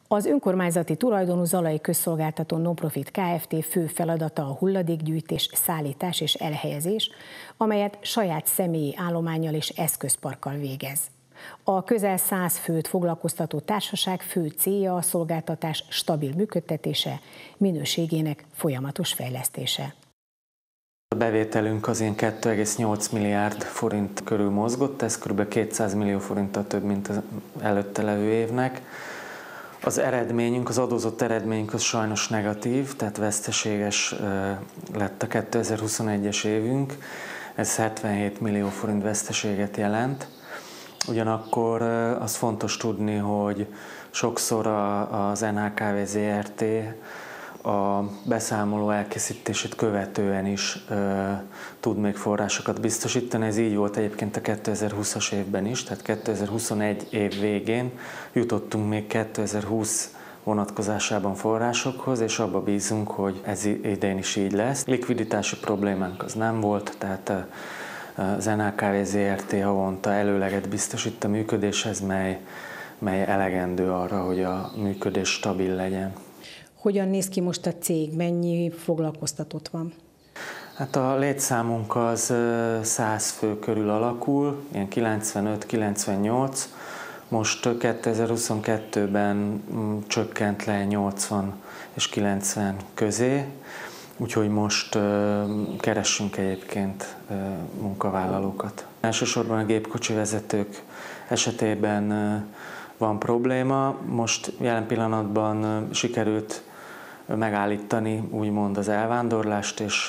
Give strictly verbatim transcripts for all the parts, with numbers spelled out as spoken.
Az önkormányzati tulajdonú Zalai Közszolgáltató Non-Profit Kft. Fő feladata a hulladékgyűjtés, szállítás és elhelyezés, amelyet saját személyi állománnyal és eszközparkkal végez. A közel száz főt foglalkoztató társaság fő célja a szolgáltatás stabil működtetése, minőségének folyamatos fejlesztése. A bevételünk az ilyen kettő egész nyolc milliárd forint körül mozgott, ez kb. kétszáz millió forinttal több, mint az előtte levő évnek. Az eredményünk, az adózott eredményünk az sajnos negatív, tehát veszteséges lett a kétezer-huszonegyes évünk, ez hetvenhét millió forint veszteséget jelent. Ugyanakkor az fontos tudni, hogy sokszor az en há ká vé zé er té a beszámoló elkészítését követően is ö, tud még forrásokat biztosítani. Ez így volt egyébként a kétezer-húszas évben is, tehát kétezer-huszonegy év végén jutottunk még kétezer-húsz vonatkozásában forrásokhoz, és abba bízunk, hogy ez idén is így lesz. Likviditási problémánk az nem volt, tehát az en há ká vé zé er té havonta előleget biztosít a működéshez, mely, mely elegendő arra, hogy a működés stabil legyen. Hogyan néz ki most a cég? Mennyi foglalkoztatott van? Hát a létszámunk az száz fő körül alakul, ilyen kilencvenöt-kilencvennyolc. Most kétezer-huszonkettőben csökkent le nyolcvan és kilencven közé, úgyhogy most keressünk egyébként munkavállalókat. Elsősorban a gépkocsi vezetők esetében van probléma. Most jelen pillanatban sikerült megállítani úgymond az elvándorlást, és,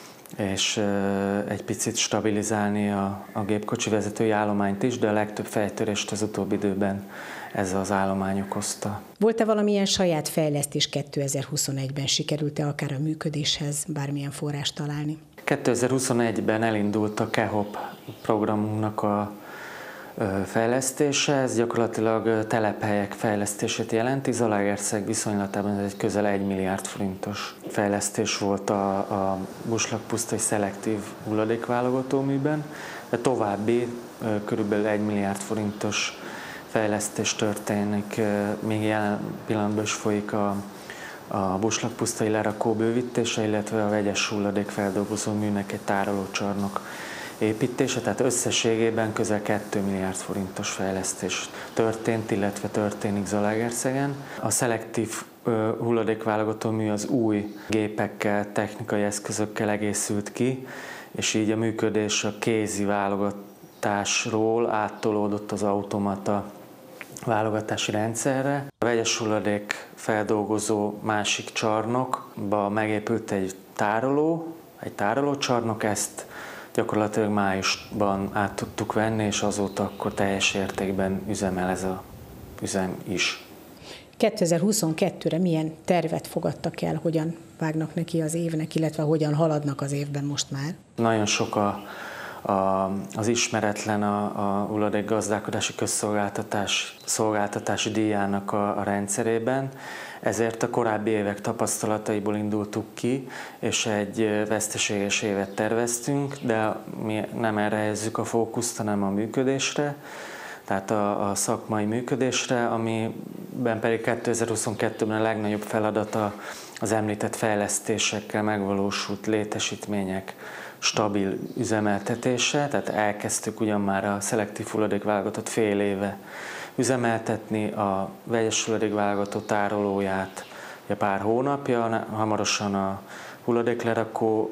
és egy picit stabilizálni a, a gépkocsi vezetői állományt is, de a legtöbb fejtörést az utóbbi időben ez az állomány okozta. Volt-e valamilyen saját fejlesztés kétezer-huszonegyben? Sikerült-e akár a működéshez bármilyen forrást találni? kétezer-huszonegyben elindult a KEHOP programunknak a fejlesztése, ez gyakorlatilag telephelyek fejlesztését jelenti. Zalaegerszeg viszonylatában ez egy közel egy milliárd forintos fejlesztés volt a, a Buslak-Pusztai szelektív hulladékválogatóműben, de további körülbelül egy milliárd forintos fejlesztés történik, még jelen pillanatban is folyik a, a Buslak-Pusztai lerakó bővítése, illetve a vegyes hulladékfeldolgozó műnek egy tárolócsarnok építése, tehát összességében közel két milliárd forintos fejlesztés történt, illetve történik Zalaegerszegen. A szelektív hulladékválogatómű az új gépekkel, technikai eszközökkel egészült ki, és így a működés a kézi válogatásról áttolódott az automata válogatási rendszerre. A vegyes hulladék feldolgozó másik csarnokba megépült egy tároló, egy tárolócsarnok, ezt gyakorlatilag májusban át tudtuk venni, és azóta akkor teljes értékben üzemel ez a üzem is. kétezer-huszonkettőre milyen tervet fogadtak el, hogyan vágnak neki az évnek, illetve hogyan haladnak az évben most már? Nagyon sok a, a, az ismeretlen a, a hulladékgazdálkodási közszolgáltatás szolgáltatási díjának a, a rendszerében, ezért a korábbi évek tapasztalataiból indultuk ki, és egy veszteséges évet terveztünk, de mi nem erre helyezzük a fókuszt, hanem a működésre, tehát a, a szakmai működésre, amiben pedig kétezer-huszonkettőben a legnagyobb feladata az említett fejlesztésekkel megvalósult létesítmények stabil üzemeltetése, tehát elkezdtük ugyan már a szelektív hulladékválogatót fél éve üzemeltetni, a vegyes hulladékválogató tárolóját pár hónapja, hamarosan a hulladéklerakót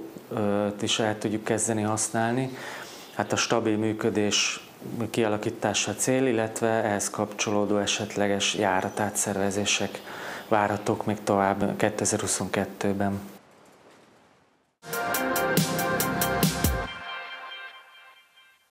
is el tudjuk kezdeni használni. Hát a stabil működés kialakítása a cél, illetve ehhez kapcsolódó esetleges járatátszervezések várhatók még tovább kétezer-huszonkettőben.